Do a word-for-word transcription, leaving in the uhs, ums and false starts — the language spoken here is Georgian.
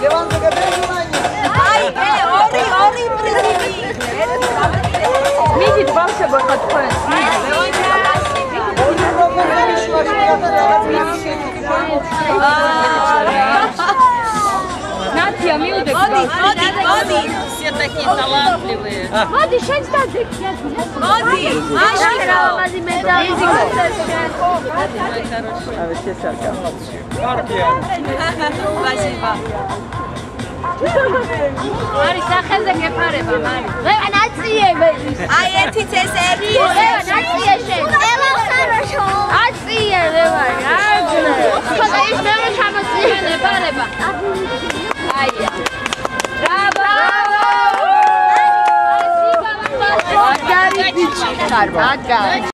ლევანზე გებერდულანი. აი, ორი ორი პრიზი. მიდით ბავშვებო ხა თქვენ. ლევანზე ორი პროგრამის შუაში რაღაც მისცემ. ნათია მივიდეთ. მოდი, მოდი, моди. Все такие талантливые. Моди, შენც დაძექი. Моди, машина. Моди медаль. Ave შესარკა. კარგია. Спасибо. მარი სახეზე გეფარება, მარი. ლევა ნაციე. აი ერთი წესერი. ლევა ნაციე შენ. ლევა ხაროშო. აციე ლევა. აგრე. ხოდა ის მე ჩამოწიე ნებარება. აია. Bravo! Bravo! Magari dici, magari.